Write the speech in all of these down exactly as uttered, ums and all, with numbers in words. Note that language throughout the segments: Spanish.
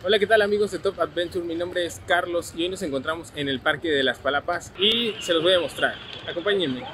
Hola, ¿qué tal amigos de Top Adventure? Mi nombre es Carlos y hoy nos encontramos en el Parque de las Palapas y se los voy a mostrar. Acompáñenme.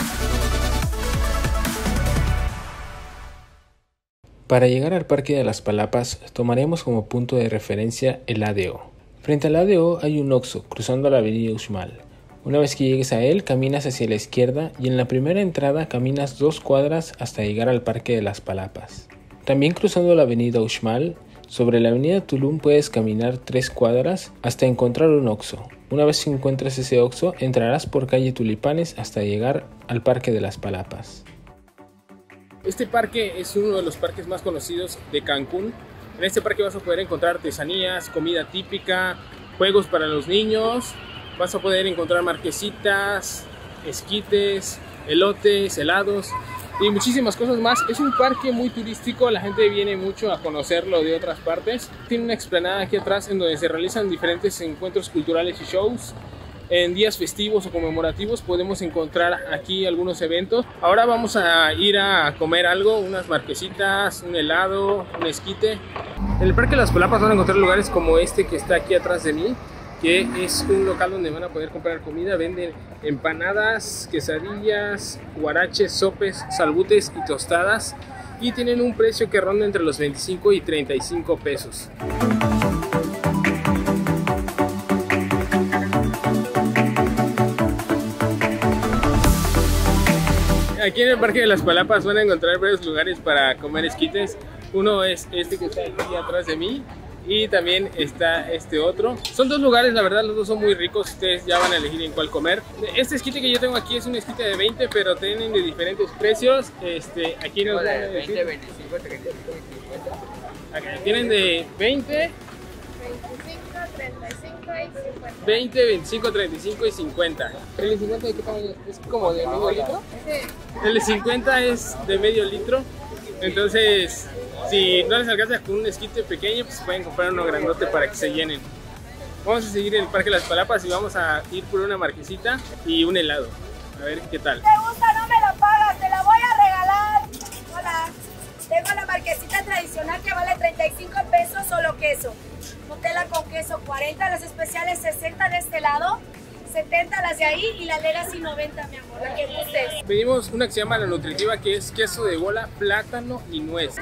Para llegar al Parque de las Palapas tomaremos como punto de referencia el A D O. Frente al A D O hay un Oxxo cruzando la avenida Uxmal. Una vez que llegues a él, caminas hacia la izquierda y en la primera entrada caminas dos cuadras hasta llegar al Parque de las Palapas. También cruzando la avenida Uxmal, sobre la avenida Tulum puedes caminar tres cuadras hasta encontrar un Oxxo. Una vez que encuentres ese Oxxo, entrarás por calle Tulipanes hasta llegar al Parque de las Palapas. Este parque es uno de los parques más conocidos de Cancún. En este parque vas a poder encontrar artesanías, comida típica, juegos para los niños. Vas a poder encontrar marquesitas, esquites, elotes, helados y muchísimas cosas más. Es un parque muy turístico, la gente viene mucho a conocerlo de otras partes. Tiene una explanada aquí atrás en donde se realizan diferentes encuentros culturales y shows. En días festivos o conmemorativos podemos encontrar aquí algunos eventos. Ahora vamos a ir a comer algo, unas marquesitas, un helado, un esquite. En el Parque de las Palapas van a encontrar lugares como este que está aquí atrás de mí, que es un local donde van a poder comprar comida. Venden empanadas, quesadillas, huaraches, sopes, salbutes y tostadas, y tienen un precio que ronda entre los veinticinco y treinta y cinco pesos. Aquí en el Parque de las Palapas van a encontrar varios lugares para comer esquites. Uno es este que está aquí atrás de mí y también está este otro. Son dos lugares, la verdad los dos son muy ricos. Ustedes ya van a elegir en cuál comer. Este esquite que yo tengo aquí es un esquite de veinte, pero tienen de diferentes precios. Este, aquí nos van a decir veinte, veinticinco, treinta y cinco y cincuenta. Aquí tienen de veinte, veinticinco, treinta y cinco y cincuenta. veinte, veinticinco, treinta y cinco y cincuenta. ¿El de cincuenta de qué tamaño es? ¿Es como de medio litro? Sí. El de cincuenta es de medio litro. Entonces, si no les alcanza con un esquite pequeño, pues pueden comprar uno grandote para que se llenen. Vamos a seguir en el Parque de las Palapas y vamos a ir por una marquesita y un helado. A ver qué tal. ¿Te gusta? No me la pagas, te la voy a regalar. Hola. Tengo la marquesita tradicional que vale treinta y cinco pesos, solo queso. Nutella con queso cuarenta, las especiales sesenta de este lado, setenta las de ahí y la legacy noventa, mi amor, la que gustes. Pedimos una que se llama La Nutritiva, que es queso de bola, plátano y nuez.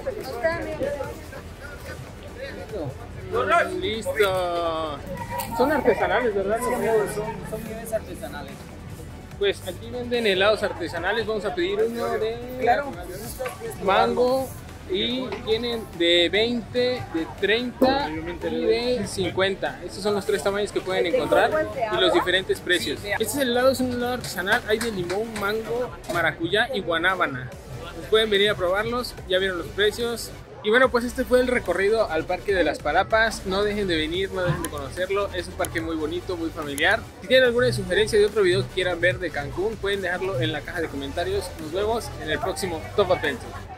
Listo. Son artesanales, ¿verdad? Son, son bienes artesanales. Pues aquí venden helados artesanales. Vamos a pedir uno de Claro. mango y tienen de veinte, de treinta y de cincuenta. Estos son los tres tamaños que pueden encontrar y los diferentes precios. Este es el helado, es un helado artesanal. Hay de limón, mango, maracuyá y guanábana. Pues pueden venir a probarlos. Ya vieron los precios. Y bueno, pues este fue el recorrido al Parque de las Palapas. No dejen de venir, no dejen de conocerlo. Es un parque muy bonito, muy familiar. Si tienen alguna sugerencia de otro video que quieran ver de Cancún, pueden dejarlo en la caja de comentarios. Nos vemos en el próximo Top Adventure.